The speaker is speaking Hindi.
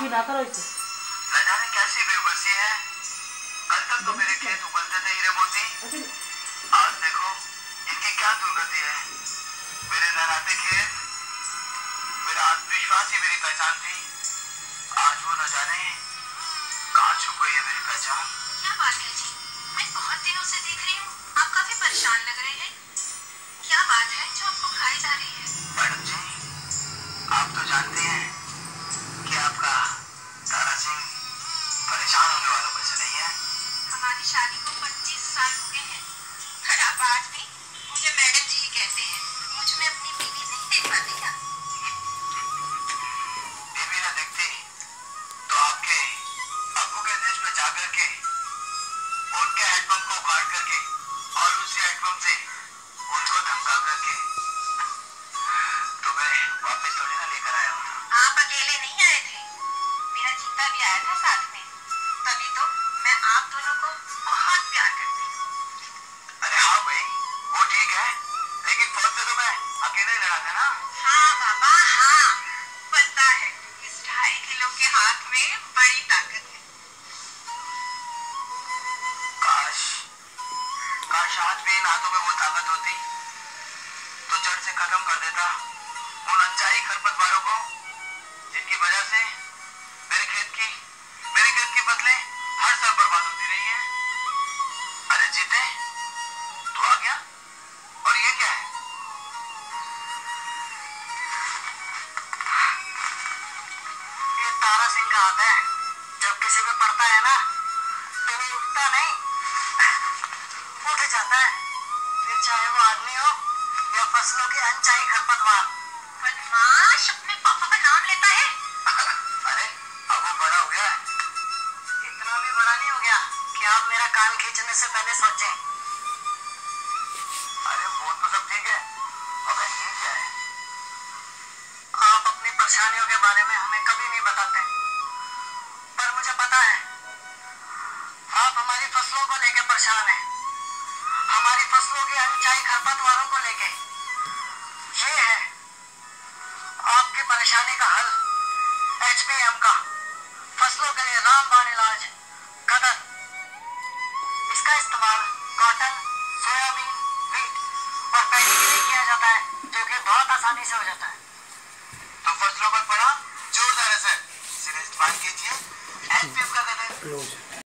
बेइज्जती ना करो इसे। न जाने कैसी बेबसी है। कल तक तो मेरे खेत उगलते थे हीरे मोती, आज देखो इनकी क्या दुर्गति है। मेरे लहराते खेत, मेरा आत्मविश्वास ही मेरी पहचान थी, आज वो न जाने कहाँ छुप गई है मेरी पहचान। क्या बात है जी, मैं बहुत दिनों से देख रही हूँ, आप काफी परेशान लग रहे हैं। क्या बात है जो आपको खाई जा रही है? मैडम जी, आप तो जानती हैं कि आपका तारा सिंह परेशान होने वालों में से नहीं है। हमारी शादी को 25 साल हो गए हैं, पर आप आज भी मुझे मैडम जी ही कहते हैं। मुझ में अपनी बीवी नहीं देख पाती क्या? बीवी न देखती तो आपके अब्बू के देश में जाकर के उनके हैंडपंप को उखाड़ करके और उसी हैंडपंप से उनको धमका करके तो मैं वापस थोड़ी ना लेकर आया हूँ। आप अकेले नहीं आए थे, मेरा जीता भी आया था साथ में, तभी तो मैं आप दोनों को बहुत प्यार करती हूँ। अरे हाँ भाई, वो ठीक है, लेकिन फौज से तो मैं अकेले ही लड़ा था ना। हाँ बाबा हाँ, पता है, इस 2.5 किलो के हाथ में बड़ी ताकत है। काश काश आज भी इन हाथों में वो ताकत होती तो जड़ से खत्म कर देता उन अनचाही खरपतवारों को, जिनकी वजह से मेरे खेत की फसलें हर साल बर्बाद होती रही हैं। अरे जीते तू आ गया, और ये क्या है? ये तारा सिंह का हाथ है, जब किसी पे पड़ता है ना तो वो उठता नहीं, उठ जाता है, फिर चाहे वो आदमी हो या फसलों की अनचाही खरपतवार। बदमाश, अपने पापा का नाम लेता है। अरे अब वो बड़ा हो गया है, इतना भी बड़ा नहीं हो गया कि आप मेरा कान खींचने से पहले सोचें। अरे वो तो सब ठीक है, अबे ये क्या है? आप अपनी परेशानियों के बारे में हमें कभी नहीं बताते, पर मुझे पता है आप हमारी फसलों को लेकर परेशान हैं, हमारी फसलों की अनचाही खरपतवारों को लेके। ये है आपकी परेशानी का हल, HPM का फसलों के लिए रामबाण इलाज कदर। इसका इस्तेमाल कॉटन, सोयाबीन, वीट और पैडी के लिए किया जाता है, जो कि बहुत आसानी से हो जाता है। तो फसलों पर पड़ा जोरदार असर, इसीलिए इस्तेमाल कीजिए HPM का कदर।